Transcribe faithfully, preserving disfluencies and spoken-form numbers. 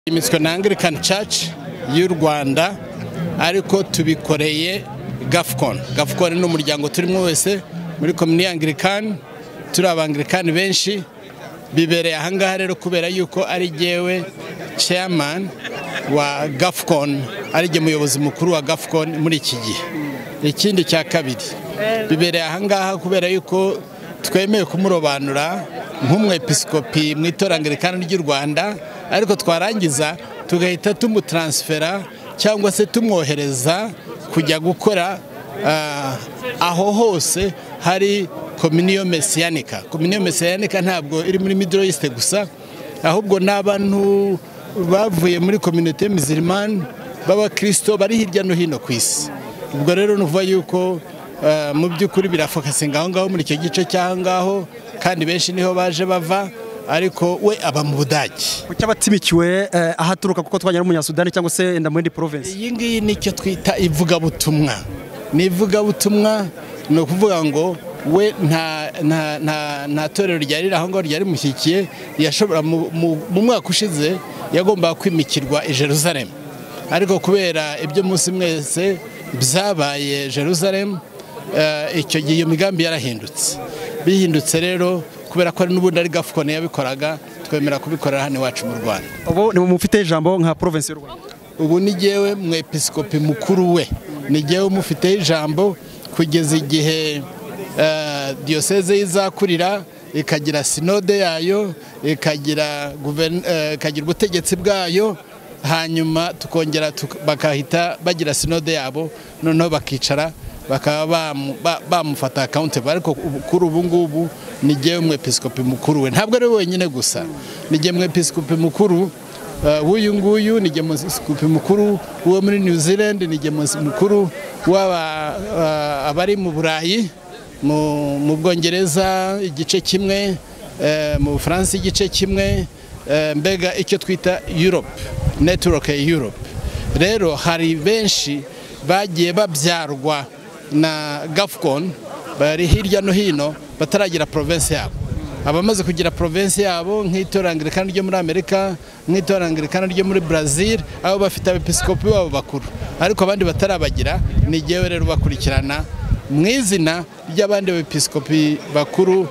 Imitswe na Anglican Church y'u Rwanda ariko tubikoreye Gafcon. Gafcon ni umuryango turimo wese muri komini Anglican, turi abanglikani benshi bibereye ahangaha rero kubera yuko ari jewe chairman wa Gafcon, ari je muyobozi mukuru wa Gafcon muri iki gihe. Ikindi cya kabiri bibereye ahangaha kubera yuko twemeye kumurobanura nk'umwepiskopi mu itorero Anglikani ry'u Rwanda, ariko twarangiza tugahita tumutransfera cyangwa se tumwohereza kujya gukora uh, aho hose hari communion messianica. Communion messianica ntabwo iri muri Middle East gusa, ahubwo n'abantu bavuye muri community musulman baba Kristo bari hirya no hino ku isi. Ubwo rero nuvuga yuko uh, mu by'ukuri birafokasinga aho ngaho muri icyo gice cy'ahangaho, kandi benshi niho baje bava, ariko we aba mu Budage. Kuki abatimikiwe eh, ahaturuka kuko twanyara mu Sudani cyangwa se enda muri province? Iyi ngiyi nicyo twita ivuga butumwa. Ni ivuga butumwa, no kuvuga ngo we nta nta nta nta torero ryari aho ngo ryari mushyikiye, yashobora mu mwaka ushize yagomba kwimikirwa i Jerusalem, ariko kubera ibyo munsi mwese byabaye Jerusalem, icyo gihe iyo migambi yarahindutse. Bihindutse rero kubera ko ari n'ubundi ari Gafcon yabikoraga, twemera kubikorera hano iwacu mu Rwanda. Ubu ni mufite ijambo nka province y'u Rwanda? Ubu ni jewe mwepiskopi mukuru we, ni jewe mufite ijambo kugeza igihe uh, diocese izakurira ikagira synode yayo, ikagira uh, ikagira ubutegetsi bwayo, hanyuma tukongera bakahita bagira synode yabo, noneho bakicara bakaba bamufata accountable. Ariko kuri ubu ngubu ni jewe mwepiskopi mukuru we, ntabwo ari wenyine gusa, ni jewe mwepiskopi mukuru w'uyu nguyu, ni jewe mwepiskopi mukuru wo muri New Zealand, ni jewe mukuru w'aba abari mu Burayi, mu Bwongereza igice kimwe, mu France igice kimwe, mbega icyo twita Europe, network ya Europe. Rero hari benshi bagiye babyarwa na Gafcon bari hirya no hino bataragira province yabo. Abamaze kugira province yabo nk'itorero Anglikani ryo muri Amerika, nk'itorero Anglikani ryo muri Brazil, abo bafite abepiskopi babo bakuru, ariko abandi batarabagira ni jewe rero bakurikirana mu izina ry'abandi bepiskopi bakuru